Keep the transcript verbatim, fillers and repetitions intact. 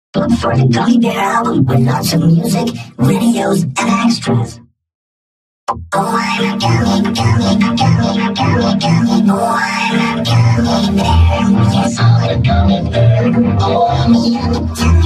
Look for the Gummy Bear album with lots of music, videos, and extras. Oh, I'm a gummy, gummy, gummy, gummy, gummy. Oh, I'm a gummy bear. Yes, I'm a gummy bear. Oh, I'm a yummy,